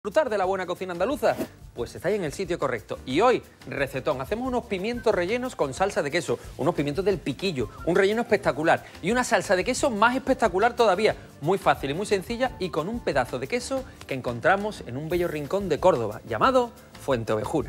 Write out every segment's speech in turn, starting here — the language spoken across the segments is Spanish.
¿Disfrutar de la buena cocina andaluza? Pues estáis en el sitio correcto. Y hoy, recetón, hacemos unos pimientos rellenos con salsa de queso, unos pimientos del piquillo, un relleno espectacular y una salsa de queso más espectacular todavía, muy fácil y muy sencilla y con un pedazo de queso que encontramos en un bello rincón de Córdoba llamado Fuente Ovejuna.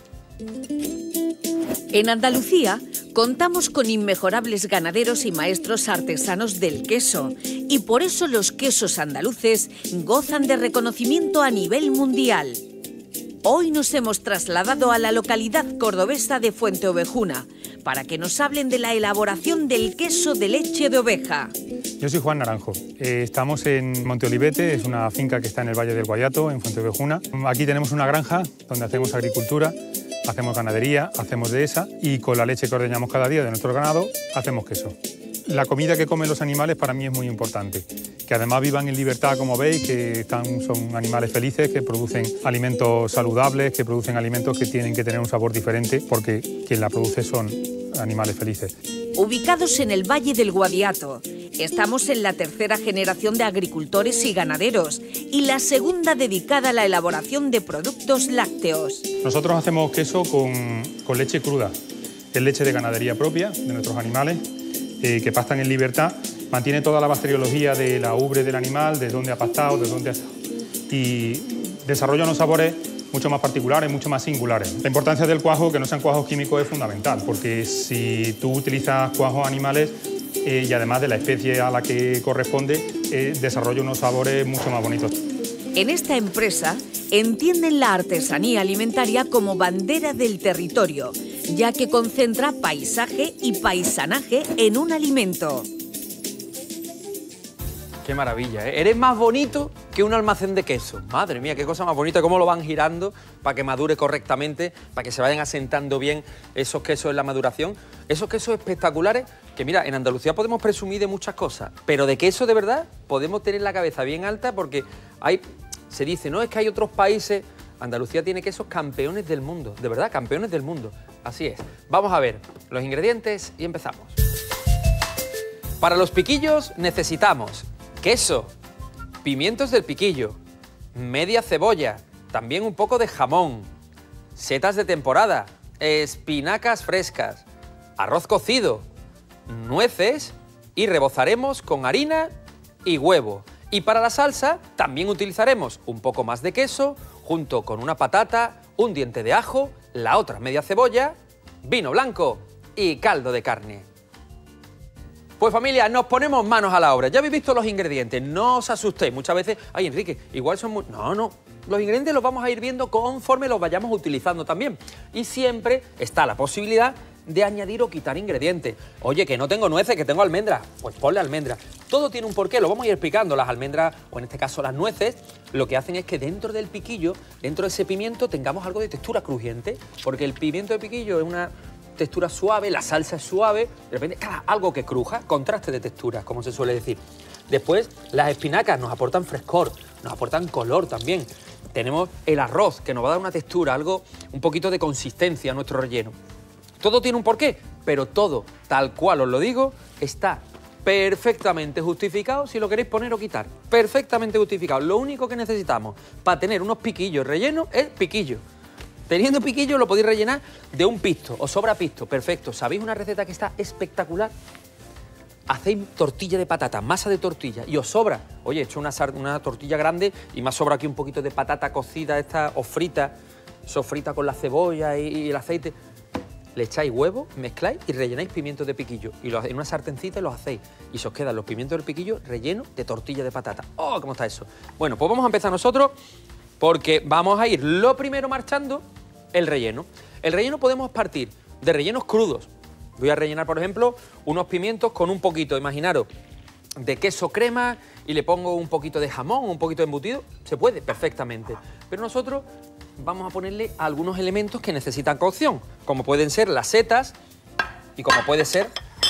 En Andalucía contamos con inmejorables ganaderos y maestros artesanos del queso y por eso los quesos andaluces gozan de reconocimiento a nivel mundial. Hoy nos hemos trasladado a la localidad cordobesa de Fuente Ovejuna para que nos hablen de la elaboración del queso de leche de oveja. Yo soy Juan Naranjo, estamos en Monte Olivete, es una finca que está en el Valle del Guayato, en Fuente Ovejuna. Aquí tenemos una granja donde hacemos agricultura, hacemos ganadería, hacemos dehesa y con la leche que ordeñamos cada día de nuestro ganado hacemos queso. La comida que comen los animales para mí es muy importante, que además vivan en libertad, como veis, que son animales felices, que producen alimentos saludables, que producen alimentos que tienen que tener un sabor diferente, porque quien la produce son animales felices. Ubicados en el Valle del Guadiato, estamos en la tercera generación de agricultores y ganaderos y la segunda dedicada a la elaboración de productos lácteos. Nosotros hacemos queso con leche cruda, es leche de ganadería propia de nuestros animales, que pastan en libertad, mantiene toda la bacteriología de la ubre del animal, de dónde ha pastado, de dónde ha estado, y desarrolla unos sabores mucho más particulares, mucho más singulares. La importancia del cuajo, que no sean cuajos químicos, es fundamental, porque si tú utilizas cuajos animales y además de la especie a la que corresponde, desarrolla unos sabores mucho más bonitos. En esta empresa entienden la artesanía alimentaria como bandera del territorio, ya que concentra paisaje y paisanaje en un alimento. ¡Qué maravilla! Eres más bonito que un almacén de queso. Madre mía, qué cosa más bonita, cómo lo van girando para que madure correctamente, para que se vayan asentando bien esos quesos en la maduración. Esos quesos espectaculares que, mira, en Andalucía podemos presumir de muchas cosas, pero de queso de verdad podemos tener la cabeza bien alta porque se dice, no, es que hay otros países. Andalucía tiene quesos campeones del mundo, de verdad, campeones del mundo. Así es. Vamos a ver los ingredientes y empezamos. Para los piquillos necesitamos queso, pimientos del piquillo, media cebolla, también un poco de jamón, setas de temporada, espinacas frescas, arroz cocido, nueces y rebozaremos con harina y huevo. Y para la salsa también utilizaremos un poco más de queso junto con una patata, un diente de ajo, la otra media cebolla, vino blanco y caldo de carne. Pues familia, nos ponemos manos a la obra. Ya habéis visto los ingredientes, no os asustéis. Muchas veces, ay Enrique, igual son muy... No, los ingredientes los vamos a ir viendo conforme los vayamos utilizando también. Y siempre está la posibilidad de añadir o quitar ingredientes. Oye, que no tengo nueces, que tengo almendras, pues ponle almendras. Todo tiene un porqué, lo vamos a ir explicando. Las almendras, o en este caso las nueces, lo que hacen es que dentro del piquillo, dentro de ese pimiento, tengamos algo de textura crujiente, porque el pimiento de piquillo es una textura suave, la salsa es suave, de repente, algo que cruja, contraste de texturas, como se suele decir. Después, las espinacas nos aportan frescor, nos aportan color también. Tenemos el arroz, que nos va a dar una textura, algo, un poquito de consistencia a nuestro relleno. Todo tiene un porqué, pero todo, tal cual os lo digo, está perfectamente justificado si lo queréis poner o quitar. Perfectamente justificado. Lo único que necesitamos para tener unos piquillos rellenos es piquillo. Teniendo piquillo lo podéis rellenar de un pisto, os sobra pisto, perfecto. ¿Sabéis una receta que está espectacular? Hacéis tortilla de patata, masa de tortilla y os sobra. Oye, he hecho una tortilla grande y me ha sobrado aquí un poquito de patata cocida esta o frita, sofrita con la cebolla y el aceite. Le echáis huevo, mezcláis y rellenáis pimientos de piquillo. Y en una sartencita los hacéis. Y se os quedan los pimientos del piquillo rellenos de tortilla de patata. ¡Oh, cómo está eso! Bueno, pues vamos a empezar nosotros porque vamos a ir lo primero marchando el relleno. El relleno podemos partir de rellenos crudos. Voy a rellenar, por ejemplo, unos pimientos con un poquito, imaginaros, de queso crema y le pongo un poquito de jamón, un poquito de embutido. Se puede perfectamente. Pero nosotros vamos a ponerle algunos elementos que necesitan cocción, como pueden ser las setas y como puede ser,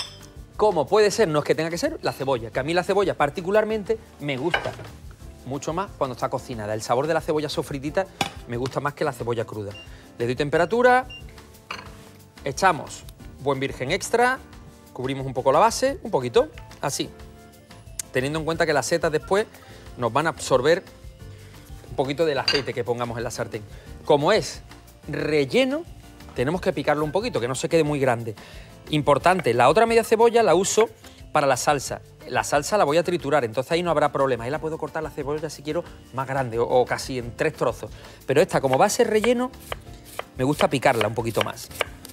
no es que tenga que ser, la cebolla, que a mí la cebolla particularmente me gusta mucho más cuando está cocinada. El sabor de la cebolla sofritita me gusta más que la cebolla cruda. Le doy temperatura, echamos buen virgen extra, cubrimos un poco la base, un poquito, así, teniendo en cuenta que las setas después nos van a absorber un poquito del aceite que pongamos en la sartén. Como es relleno, tenemos que picarlo un poquito, que no se quede muy grande. Importante, la otra media cebolla la uso para la salsa. La salsa la voy a triturar, entonces ahí no habrá problema. Ahí la puedo cortar la cebolla si quiero más grande o casi en 3 trozos. Pero esta, como va a ser relleno, me gusta picarla un poquito más.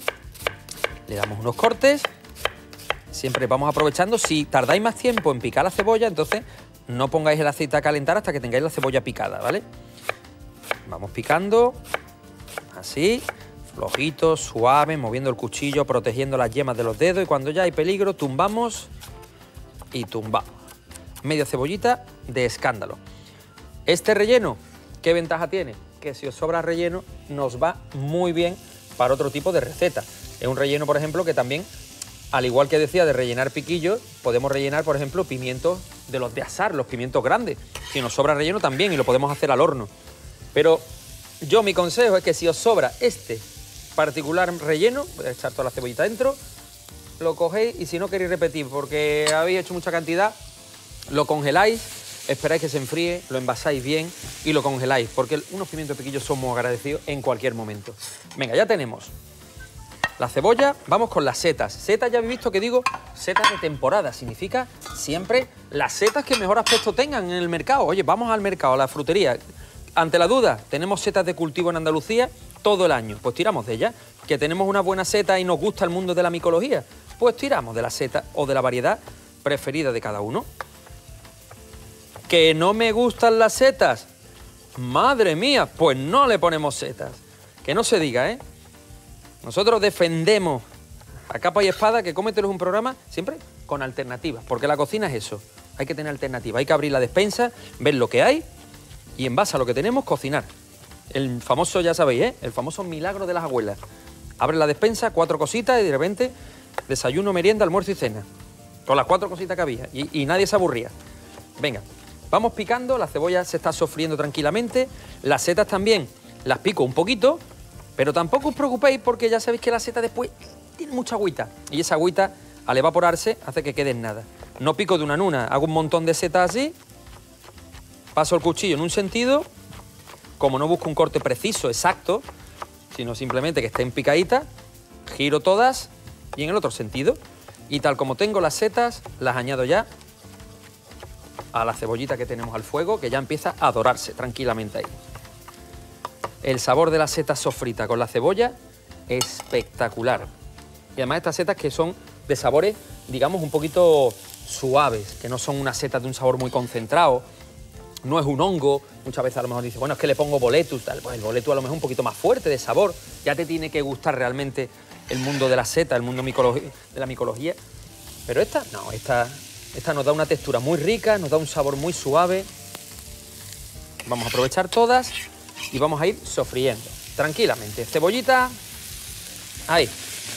Le damos unos cortes. Siempre vamos aprovechando. Si tardáis más tiempo en picar la cebolla, entonces no pongáis el aceite a calentar hasta que tengáis la cebolla picada, ¿vale? Vamos picando, así, flojito, suave, moviendo el cuchillo, protegiendo las yemas de los dedos, y cuando ya hay peligro, tumbamos y tumbamos. Media cebollita de escándalo. Este relleno, ¿qué ventaja tiene? Que si os sobra relleno, nos va muy bien para otro tipo de receta. Es un relleno, por ejemplo, que también, al igual que decía de rellenar piquillos, podemos rellenar, por ejemplo, pimientos de los de asar, los pimientos grandes. Si nos sobra relleno también, y lo podemos hacer al horno. Pero yo, mi consejo es que si os sobra este particular relleno, voy a echar toda la cebollita dentro, lo cogéis, y si no queréis repetir porque habéis hecho mucha cantidad, lo congeláis, esperáis que se enfríe, lo envasáis bien y lo congeláis, porque unos pimientos piquillos son muy agradecidos en cualquier momento. Venga, ya tenemos la cebolla, vamos con las setas. Setas, ya habéis visto que digo setas de temporada, significa siempre las setas que mejor aspecto tengan en el mercado. Oye, vamos al mercado, a la frutería. Ante la duda, tenemos setas de cultivo en Andalucía todo el año, pues tiramos de ellas. Que tenemos una buena seta y nos gusta el mundo de la micología, pues tiramos de la seta o de la variedad preferida de cada uno. ¿Que no me gustan las setas? Madre mía, pues no le ponemos setas. Que no se diga, ¿eh? Nosotros defendemos a capa y espada que Cómetelo es un programa siempre con alternativas, porque la cocina es eso, hay que tener alternativas, hay que abrir la despensa, ver lo que hay y en base a lo que tenemos cocinar. El famoso, ya sabéis, ¿eh? El famoso milagro de las abuelas. Abre la despensa, 4 cositas y de repente desayuno, merienda, almuerzo y cena. Con las 4 cositas que había y nadie se aburría. Venga, vamos picando, la cebolla se está sofriendo tranquilamente, las setas también las pico un poquito, pero tampoco os preocupéis porque ya sabéis que la seta después tiene mucha agüita y esa agüita al evaporarse hace que quede en nada. No pico de una en una, hago un montón de setas así, paso el cuchillo en un sentido, como no busco un corte preciso, exacto, sino simplemente que estén picaditas, giro todas y en el otro sentido. Y tal como tengo las setas, las añado ya a la cebollita que tenemos al fuego, que ya empieza a dorarse tranquilamente ahí. El sabor de la seta sofrita con la cebolla, espectacular. Y además estas setas que son de sabores, digamos, un poquito suaves, que no son unas setas de un sabor muy concentrado, no es un hongo. Muchas veces a lo mejor dices, bueno, es que le pongo boletus, tal. Pues el boletus a lo mejor es un poquito más fuerte de sabor, ya te tiene que gustar realmente el mundo de la seta, el mundo de la micología. Pero esta, no, esta nos da una textura muy rica, nos da un sabor muy suave. Vamos a aprovechar todas y vamos a ir sofriendo tranquilamente. Cebollita, ahí.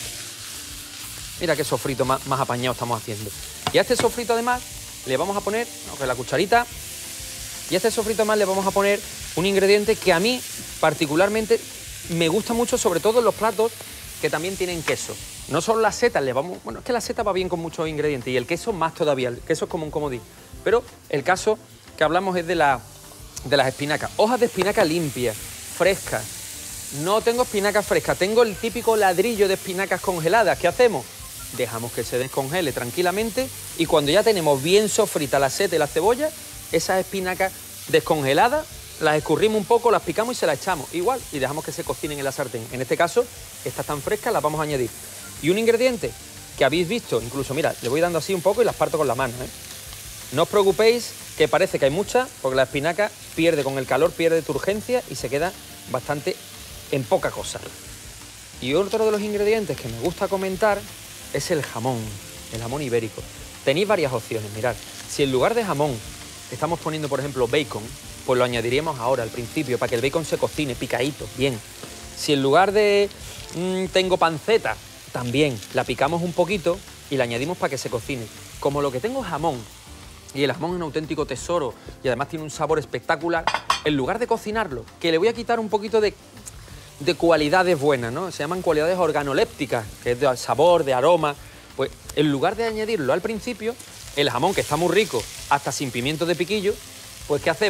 Mira qué sofrito más apañado estamos haciendo. Y a este sofrito además le vamos a poner, con la cucharita, y a este sofrito además le vamos a poner un ingrediente que a mí particularmente me gusta mucho, sobre todo en los platos que también tienen queso. No solo las setas, bueno, es que la seta va bien con muchos ingredientes y el queso más todavía, el queso es como un comodín. Pero el caso que hablamos es de las espinacas. Hojas de espinaca limpias, frescas. No tengo espinacas frescas, tengo el típico ladrillo de espinacas congeladas. ¿Qué hacemos? Dejamos que se descongele tranquilamente y cuando ya tenemos bien sofrita la seta y la cebolla, esas espinacas descongeladas las escurrimos un poco, las picamos y se las echamos igual y dejamos que se cocinen en la sartén. En este caso, estas tan frescas las vamos a añadir. Y un ingrediente que habéis visto, incluso, mira, le voy dando así un poco y las parto con la mano, ¿eh? No os preocupéis que parece que hay mucha, porque la espinaca pierde con el calor, pierde turgencia y se queda bastante en poca cosa. Y otro de los ingredientes que me gusta comentar es el jamón ibérico. Tenéis varias opciones, mirad. Si en lugar de jamón estamos poniendo, por ejemplo, bacon, pues lo añadiríamos ahora, al principio, para que el bacon se cocine picadito, bien. Si en lugar de tengo panceta, también la picamos un poquito y la añadimos para que se cocine. Como lo que tengo es jamón, y el jamón es un auténtico tesoro y además tiene un sabor espectacular, en lugar de cocinarlo, que le voy a quitar un poquito de cualidades buenas, ¿no? Se llaman cualidades organolépticas, que es de sabor, de aroma. Pues en lugar de añadirlo al principio, el jamón, que está muy rico, hasta sin pimientos de piquillo, pues ¿qué hacemos?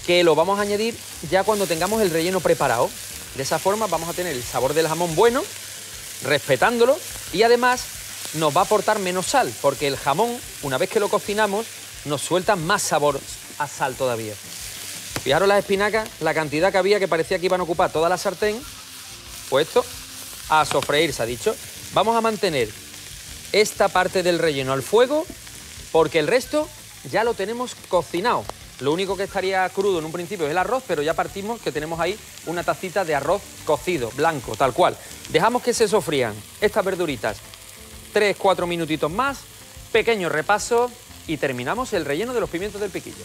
que lo vamos a añadir ya cuando tengamos el relleno preparado. De esa forma vamos a tener el sabor del jamón bueno, respetándolo, y además nos va a aportar menos sal, porque el jamón, una vez que lo cocinamos, nos suelta más sabor a sal todavía. Fijaros las espinacas, la cantidad que había, que parecía que iban a ocupar toda la sartén. Pues esto, a sofreír, se ha dicho. Vamos a mantener esta parte del relleno al fuego, porque el resto ya lo tenemos cocinado. Lo único que estaría crudo en un principio es el arroz, pero ya partimos que tenemos ahí una tacita de arroz cocido, blanco, tal cual. Dejamos que se sofrían estas verduritas 3-4 minutitos más, pequeño repaso y terminamos el relleno de los pimientos del piquillo.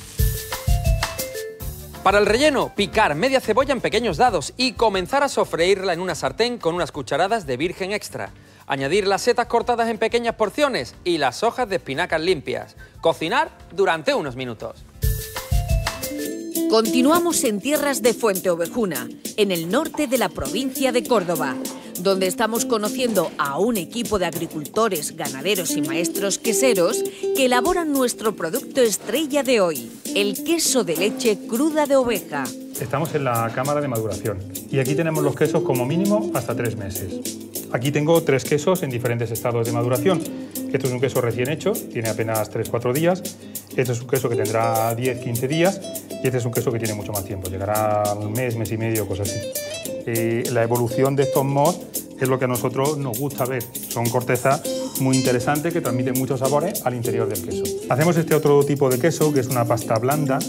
Para el relleno, picar media cebolla en pequeños dados y comenzar a sofreírla en una sartén con unas cucharadas de virgen extra. Añadir las setas cortadas en pequeñas porciones y las hojas de espinacas limpias. Cocinar durante unos minutos. Continuamos en tierras de Fuenteovejuna, en el norte de la provincia de Córdoba, donde estamos conociendo a un equipo de agricultores, ganaderos y maestros queseros que elaboran nuestro producto estrella de hoy, el queso de leche cruda de oveja. Estamos en la cámara de maduración y aquí tenemos los quesos como mínimo hasta 3 meses. Aquí tengo 3 quesos en diferentes estados de maduración. Esto es un queso recién hecho, tiene apenas 3-4 días. Este es un queso que tendrá 10-15 días y este es un queso que tiene mucho más tiempo, llegará a un mes, mes y medio, cosas así. La evolución de estos mohos es lo que a nosotros nos gusta ver. Son cortezas muy interesantes que transmiten muchos sabores al interior del queso. Hacemos este otro tipo de queso, que es una pasta blanda.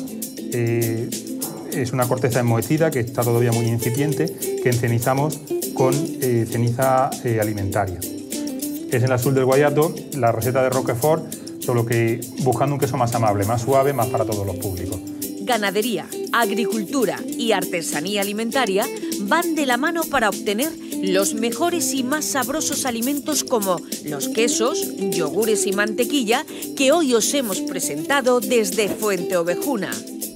Es una corteza enmohecida que está todavía muy incipiente, que encenizamos con ceniza alimentaria. Es el azul del Guayato, la receta de Roquefort, solo que buscando un queso más amable, más suave, más para todos los públicos. Ganadería, agricultura y artesanía alimentaria van de la mano para obtener los mejores y más sabrosos alimentos como los quesos, yogures y mantequilla que hoy os hemos presentado desde Fuenteovejuna.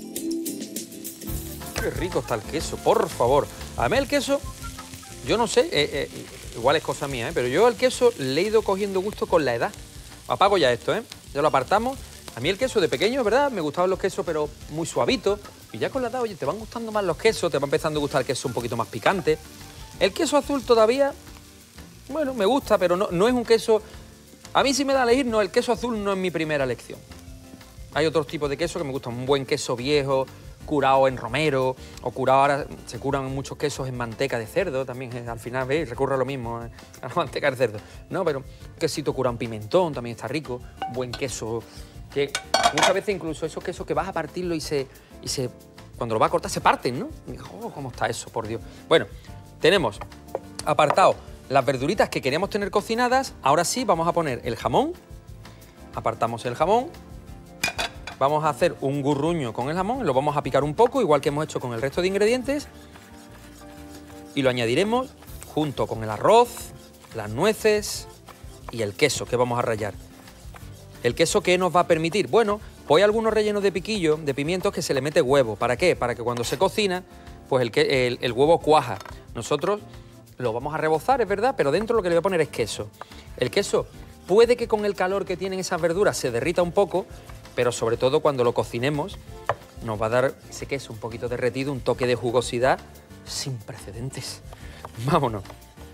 Qué rico está el queso, por favor. A mí el queso, yo no sé, igual es cosa mía, pero yo al queso le he ido cogiendo gusto con la edad. Apago ya esto, ya lo apartamos. A mí el queso de pequeño, ¿verdad? Me gustaban los quesos, pero muy suavitos. Y ya con la edad, oye, te van gustando más los quesos, te va empezando a gustar el queso un poquito más picante. El queso azul todavía, bueno, me gusta, pero no es un queso... A mí si me da a elegir, no, el queso azul no es mi primera elección. Hay otros tipos de queso que me gustan, un buen queso viejo, curado en romero, o curado ahora, se curan muchos quesos en manteca de cerdo, también al final, ¿veis? Recurre a lo mismo, a la manteca de cerdo. No, pero un quesito curado en pimentón también está rico, buen queso... que muchas veces incluso esos quesos que vas a partirlo y se cuando lo vas a cortar se parten, ¿no? Oh, ¿cómo está eso, por Dios? Bueno, tenemos apartado las verduritas que queríamos tener cocinadas. Ahora sí, vamos a poner el jamón. Apartamos el jamón. Vamos a hacer un gurruño con el jamón. Lo vamos a picar un poco, igual que hemos hecho con el resto de ingredientes. Y lo añadiremos junto con el arroz, las nueces y el queso que vamos a rallar. ¿El queso qué nos va a permitir? Bueno, pues hay algunos rellenos de piquillo, de pimientos, que se le mete huevo. ¿Para qué? Para que cuando se cocina, pues el huevo cuaja. Nosotros lo vamos a rebozar, es verdad, pero dentro lo que le voy a poner es queso. El queso puede que con el calor que tienen esas verduras se derrita un poco, pero sobre todo cuando lo cocinemos nos va a dar ese queso un poquito derretido, un toque de jugosidad sin precedentes. Vámonos.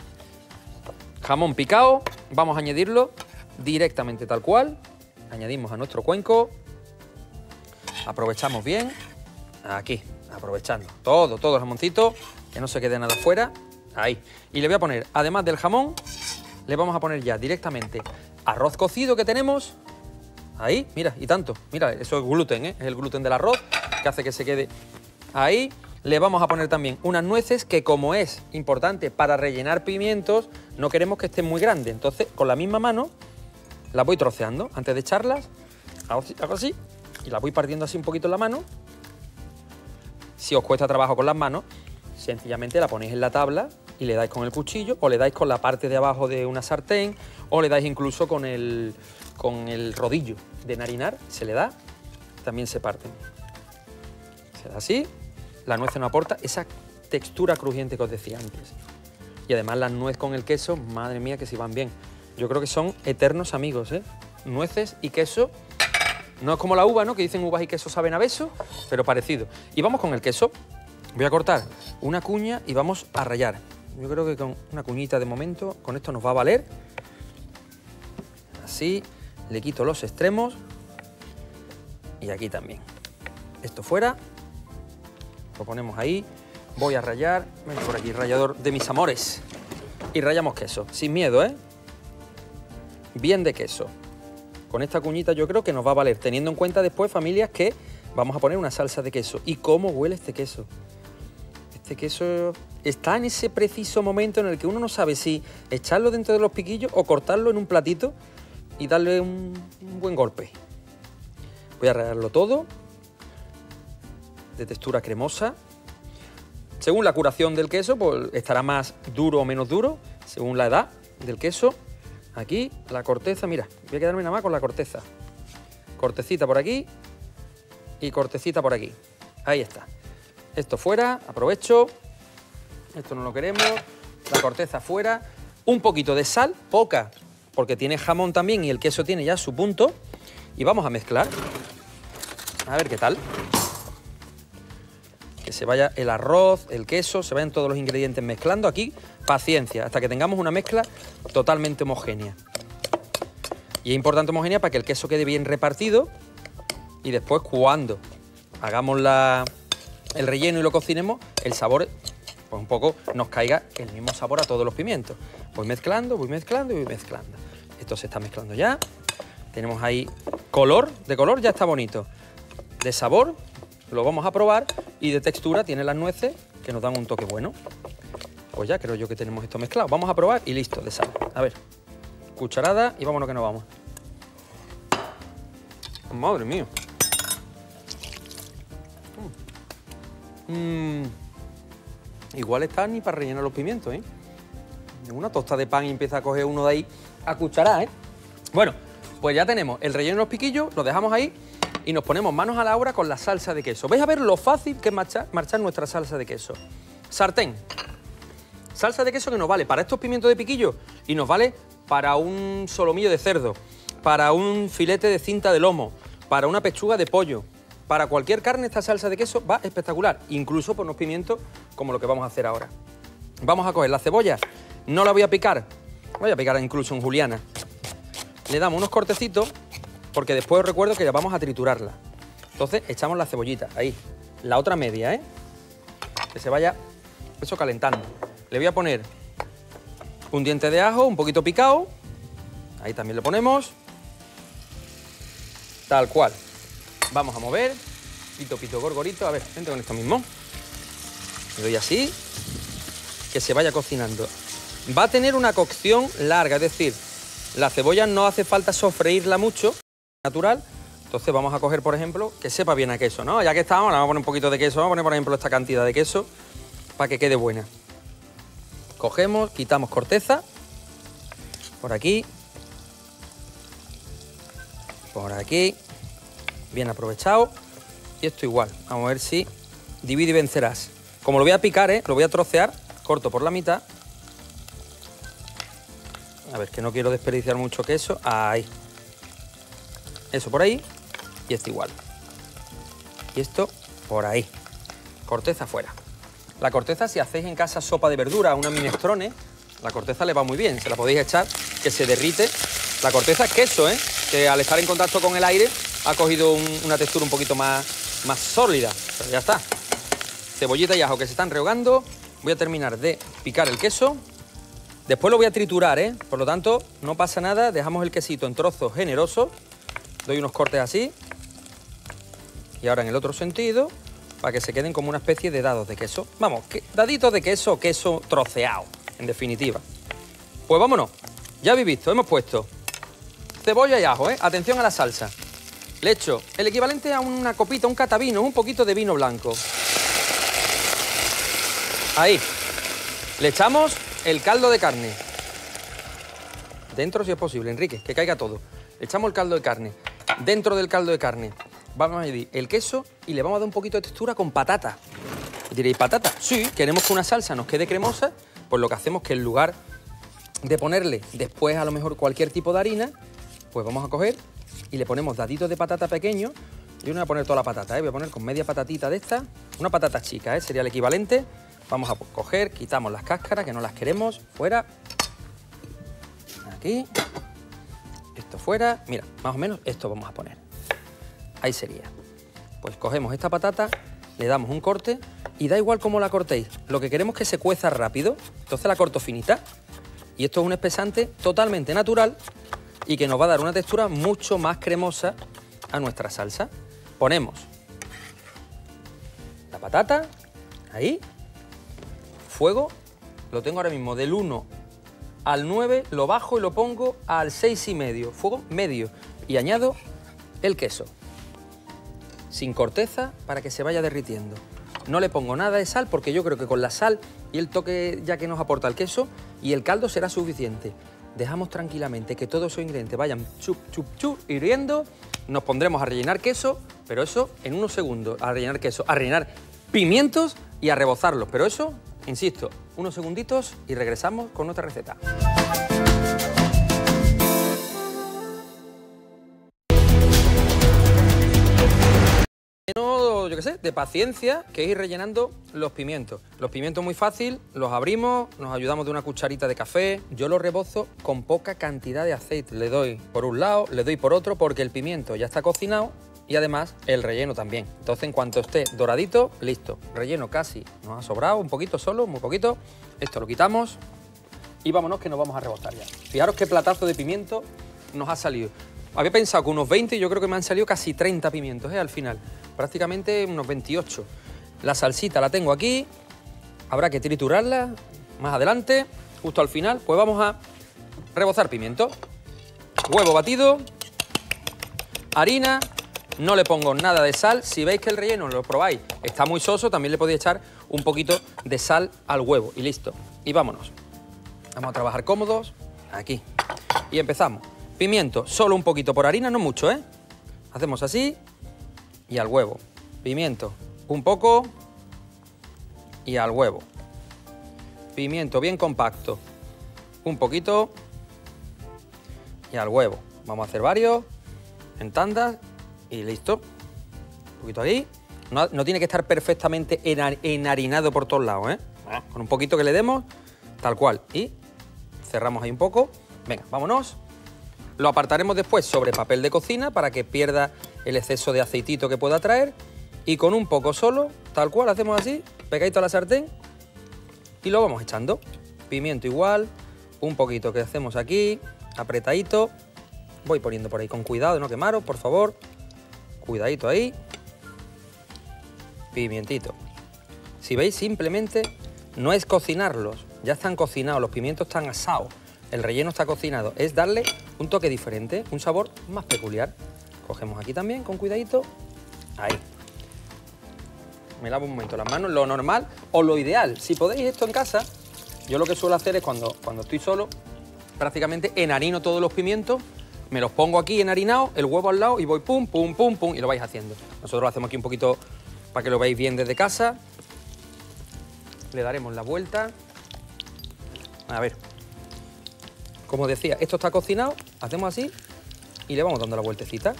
Jamón picado, vamos a añadirlo directamente tal cual. Añadimos a nuestro cuenco, aprovechamos bien, aquí, aprovechando todo el jamoncito, que no se quede nada fuera, ahí. Y le voy a poner, además del jamón, le vamos a poner ya directamente arroz cocido que tenemos, ahí, mira, y tanto, mira, eso es gluten, es el gluten del arroz, que hace que se quede ahí. Le vamos a poner también unas nueces que, como es importante para rellenar pimientos, no queremos que estén muy grandes, entonces con la misma mano las voy troceando antes de echarlas, hago así, y las voy partiendo así un poquito en la mano. Si os cuesta trabajo con las manos, sencillamente la ponéis en la tabla y le dais con el cuchillo, o le dais con la parte de abajo de una sartén, o le dais incluso con el rodillo de narinar, se le da, también se parten. Se da así, la nuez no aporta esa textura crujiente que os decía antes. Y además la nuez con el queso, madre mía que si van bien. Yo creo que son eternos amigos, ¿eh? Nueces y queso No es como la uva, ¿no? Que dicen uvas y queso saben a beso, pero parecido. Y vamos con el queso. Voy a cortar una cuña y vamos a rallar. Yo creo que con una cuñita de momento, con esto nos va a valer. Así, le quito los extremos. Y aquí también. Esto fuera. Lo ponemos ahí. Voy a rallar. Ven por aquí, rallador de mis amores. Y rallamos queso, sin miedo, ¿eh? Bien de queso. Con esta cuñita yo creo que nos va a valer, teniendo en cuenta después, familias, que vamos a poner una salsa de queso. ¿Y cómo huele este queso? Este queso está en ese preciso momento en el que uno no sabe si echarlo dentro de los piquillos o cortarlo en un platito y darle un buen golpe. Voy a rallarlo todo, de textura cremosa. Según la curación del queso, pues estará más duro o menos duro, según la edad del queso. Aquí, la corteza, mira, voy a quedarme nada más con la corteza. Cortecita por aquí y cortecita por aquí. Ahí está. Esto fuera, aprovecho. Esto no lo queremos. La corteza fuera. Un poquito de sal, poca, porque tiene jamón también y el queso tiene ya su punto. Y vamos a mezclar. A ver qué tal. Que se vaya el arroz, el queso, se vayan todos los ingredientes mezclando aquí. Paciencia, hasta que tengamos una mezcla totalmente homogénea. Y es importante homogénea para que el queso quede bien repartido y después cuando hagamos el relleno y lo cocinemos, el sabor, pues un poco nos caiga el mismo sabor a todos los pimientos. Voy mezclando, voy mezclando y voy mezclando. Esto se está mezclando ya. Tenemos ahí color, de color ya está bonito. De sabor lo vamos a probar y de textura tiene las nueces que nos dan un toque bueno. Pues ya creo yo que tenemos esto mezclado. Vamos a probar y listo, de sal. A ver, cucharada y vámonos que nos vamos. Madre mía. Igual está ni para rellenar los pimientos, ¿eh? Una tosta de pan y empieza a coger uno de ahí a cucharada, ¿eh? Bueno, pues ya tenemos el relleno de los piquillos, lo dejamos ahí y nos ponemos manos a la obra con la salsa de queso. Vais a ver lo fácil que es marchar nuestra salsa de queso. Sartén. Salsa de queso que nos vale para estos pimientos de piquillo y nos vale para un solomillo de cerdo, para un filete de cinta de lomo, para una pechuga de pollo. Para cualquier carne esta salsa de queso va espectacular, incluso por unos pimientos como lo que vamos a hacer ahora. Vamos a coger la cebolla, no la voy a picar, voy a picar incluso en juliana. Le damos unos cortecitos porque después os recuerdo que vamos a triturarla. Entonces echamos la cebollita, ahí, la otra media, ¿eh? Que se vaya eso calentando. Le voy a poner un diente de ajo, un poquito picado. Ahí también lo ponemos. Tal cual. Vamos a mover. Pito, pito, gorgorito. A ver, vente con esto mismo. Le doy así. Que se vaya cocinando. Va a tener una cocción larga, es decir, la cebolla no hace falta sofreírla mucho, natural. Entonces vamos a coger, por ejemplo, que sepa bien a queso, ¿no? Ya que estamos, le vamos a poner un poquito de queso. Vamos a poner, por ejemplo, esta cantidad de queso para que quede buena. Cogemos, quitamos corteza, por aquí, bien aprovechado, y esto igual, vamos a ver si divide y vencerás. Como lo voy a picar, lo voy a trocear, corto por la mitad, a ver que no quiero desperdiciar mucho queso, ahí, eso por ahí, y esto igual, y esto por ahí, corteza fuera. La corteza, si hacéis en casa sopa de verdura, una minestrone, la corteza le va muy bien, se la podéis echar, que se derrite. La corteza es queso, que al estar en contacto con el aire ha cogido una textura un poquito más sólida, pero ya está. Cebollita y ajo que se están rehogando. Voy a terminar de picar el queso. Después lo voy a triturar, por lo tanto no pasa nada, dejamos el quesito en trozos generosos. Doy unos cortes así. Y ahora en el otro sentido, para que se queden como una especie de dados de queso. Vamos, daditos de queso o queso troceado, en definitiva. Pues vámonos, ya habéis visto, hemos puesto cebolla y ajo, atención a la salsa. Le echo el equivalente a una copita, un catavino, un poquito de vino blanco. Ahí. Le echamos el caldo de carne. Dentro si es posible, Enrique, que caiga todo. Le echamos el caldo de carne. Dentro del caldo de carne vamos a añadir el queso y le vamos a dar un poquito de textura con patata. Y diréis, ¿patata? Sí, queremos que una salsa nos quede cremosa, pues lo que hacemos es que en lugar de ponerle después a lo mejor cualquier tipo de harina, pues vamos a coger y le ponemos daditos de patata pequeños. Yo no voy a poner toda la patata, voy a poner con media patatita de esta, una patata chica, sería el equivalente. Vamos a coger, quitamos las cáscaras, que no las queremos, fuera. Aquí, esto fuera, mira, más o menos esto vamos a poner. Ahí sería. Pues cogemos esta patata, le damos un corte y da igual cómo la cortéis. Lo que queremos es que se cueza rápido, entonces la corto finita. Y esto es un espesante totalmente natural y que nos va a dar una textura mucho más cremosa a nuestra salsa. Ponemos la patata, ahí, fuego, lo tengo ahora mismo del 1 al 9, lo bajo y lo pongo al 6,5, fuego medio, y añado el queso, sin corteza para que se vaya derritiendo. No le pongo nada de sal porque yo creo que con la sal y el toque ya que nos aporta el queso y el caldo será suficiente. Dejamos tranquilamente que todos esos ingredientes vayan chup, chup, chup, hirviendo. Nos pondremos a rellenar queso, pero eso en unos segundos. A rellenar queso, a rellenar pimientos y a rebozarlos. Pero eso, insisto, unos segunditos y regresamos con nuestra receta. Yo qué sé, de paciencia, que es ir rellenando los pimientos. Los pimientos muy fácil, los abrimos, nos ayudamos de una cucharita de café. Yo los rebozo con poca cantidad de aceite. Le doy por un lado, le doy por otro, porque el pimiento ya está cocinado y además el relleno también. Entonces, en cuanto esté doradito, listo. Relleno casi nos ha sobrado, un poquito solo, muy poquito. Esto lo quitamos y vámonos que nos vamos a rebozar ya. Fijaros qué platazo de pimiento nos ha salido. Había pensado que unos 20, yo creo que me han salido casi 30 pimientos, al final. Prácticamente unos 28. La salsita la tengo aquí, habrá que triturarla más adelante, justo al final. Pues vamos a rebozar pimiento, huevo batido, harina, no le pongo nada de sal. Si veis que el relleno, lo probáis, está muy soso, también le podéis echar un poquito de sal al huevo y listo. Y vámonos. Vamos a trabajar cómodos, aquí. Y empezamos. Pimiento, solo un poquito por harina, no mucho, ¿eh? Hacemos así y al huevo. Pimiento, un poco y al huevo. Pimiento bien compacto, un poquito y al huevo. Vamos a hacer varios en tandas y listo. Un poquito ahí. No tiene que estar perfectamente enharinado por todos lados, ¿eh? Con un poquito que le demos, tal cual. Y cerramos ahí un poco. Venga, vámonos. Lo apartaremos después sobre papel de cocina para que pierda el exceso de aceitito que pueda traer. Y con un poco solo, tal cual, hacemos así, pegadito a la sartén y lo vamos echando. Pimiento igual, un poquito que hacemos aquí, apretadito. Voy poniendo por ahí con cuidado de no quemaros, por favor. Cuidadito ahí. Pimientito. Si veis, simplemente no es cocinarlos, ya están cocinados, los pimientos están asados. El relleno está cocinado, es darle un toque diferente, un sabor más peculiar. Cogemos aquí también, con cuidadito, ahí. Me lavo un momento las manos, lo normal o lo ideal. Si podéis esto en casa, yo lo que suelo hacer es cuando estoy solo, prácticamente enharino todos los pimientos, me los pongo aquí enharinados, el huevo al lado y voy pum, pum, pum, pum y lo vais haciendo. Nosotros lo hacemos aquí un poquito para que lo veáis bien desde casa. Le daremos la vuelta. A ver. Como decía, esto está cocinado, hacemos así y le vamos dando la vueltecita.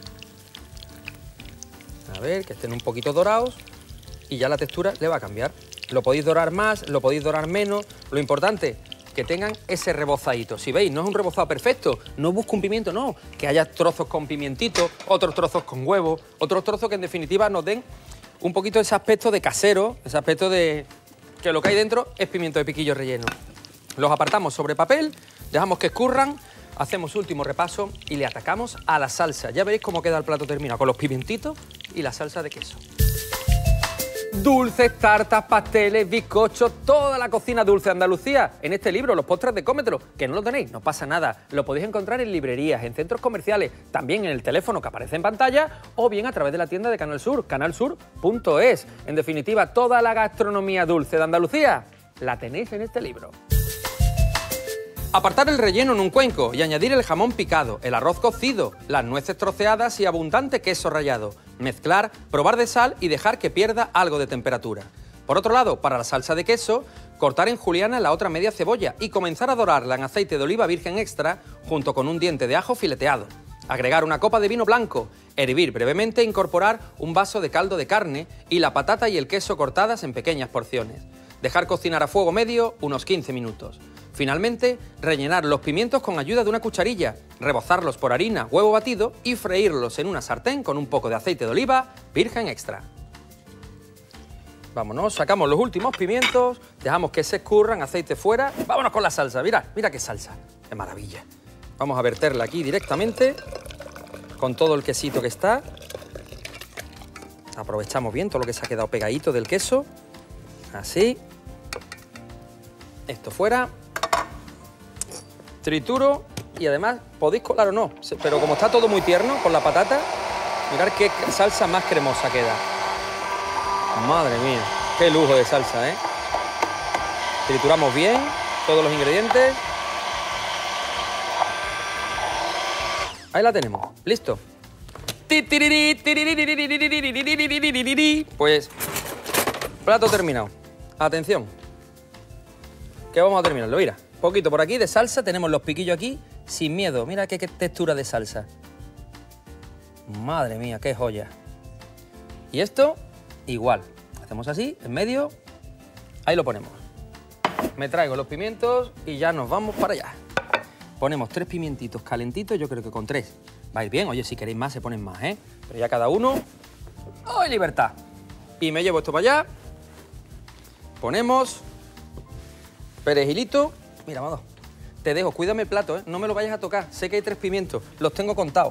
A ver, que estén un poquito dorados y ya la textura le va a cambiar. Lo podéis dorar más, lo podéis dorar menos. Lo importante, que tengan ese rebozadito. Si veis, no es un rebozado perfecto, no busco un pimiento, no. Que haya trozos con pimientito, otros trozos con huevo, otros trozos que en definitiva nos den un poquito ese aspecto de casero, ese aspecto de que lo que hay dentro es pimiento de piquillo relleno. Los apartamos sobre papel, dejamos que escurran, hacemos último repaso y le atacamos a la salsa. Ya veréis cómo queda el plato terminado, con los pimientitos y la salsa de queso. Dulces, tartas, pasteles, bizcochos, toda la cocina dulce de Andalucía. En este libro, Los postres de Cómetelo, que no lo tenéis, no pasa nada. Lo podéis encontrar en librerías, en centros comerciales, también en el teléfono que aparece en pantalla o bien a través de la tienda de Canal Sur, canalsur.es. En definitiva, toda la gastronomía dulce de Andalucía la tenéis en este libro. Apartar el relleno en un cuenco y añadir el jamón picado, el arroz cocido, las nueces troceadas y abundante queso rallado. Mezclar, probar de sal y dejar que pierda algo de temperatura. Por otro lado, para la salsa de queso, cortar en juliana la otra media cebolla y comenzar a dorarla en aceite de oliva virgen extra junto con un diente de ajo fileteado. Agregar una copa de vino blanco, hervir brevemente e incorporar un vaso de caldo de carne y la patata y el queso cortadas en pequeñas porciones. Dejar cocinar a fuego medio unos 15 minutos. Finalmente, rellenar los pimientos con ayuda de una cucharilla, rebozarlos por harina, huevo batido y freírlos en una sartén con un poco de aceite de oliva virgen extra. Vámonos, sacamos los últimos pimientos, dejamos que se escurran, aceite fuera. Vámonos con la salsa, mira qué salsa, qué maravilla. Vamos a verterla aquí directamente, con todo el quesito que está. Aprovechamos bien todo lo que se ha quedado pegadito del queso. Así. Esto fuera. Trituro y además podéis colar o no, pero como está todo muy tierno con la patata, mirad qué salsa más cremosa queda. Madre mía, qué lujo de salsa, ¿eh? Trituramos bien todos los ingredientes. Ahí la tenemos, listo. Pues, plato terminado. Atención, que vamos a terminarlo, mira. Poquito por aquí de salsa, tenemos los piquillos aquí, sin miedo. Mira qué textura de salsa. Madre mía, qué joya. Y esto, igual. Hacemos así, en medio, ahí lo ponemos. Me traigo los pimientos y ya nos vamos para allá. Ponemos 3 pimientitos calentitos, yo creo que con 3 va a ir bien. Oye, si queréis más, se ponen más, ¿eh? Pero ya cada uno... ¡Ay, libertad! Y me llevo esto para allá. Ponemos... perejilito. Mira, Amado, te dejo, cuídame el plato, ¿eh? No me lo vayas a tocar. Sé que hay 3 pimientos, los tengo contados.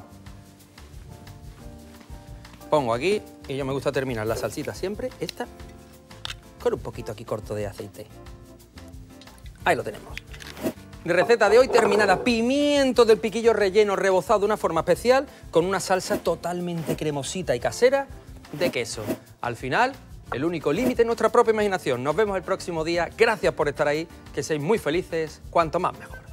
Pongo aquí y yo me gusta terminar la salsita siempre, esta, con un poquito aquí corto de aceite. Ahí lo tenemos. Receta de hoy terminada, pimiento del piquillo relleno rebozado de una forma especial con una salsa totalmente cremosita y casera de queso. Al final, el único límite es nuestra propia imaginación. Nos vemos el próximo día. Gracias por estar ahí, que seáis muy felices, cuanto más mejor.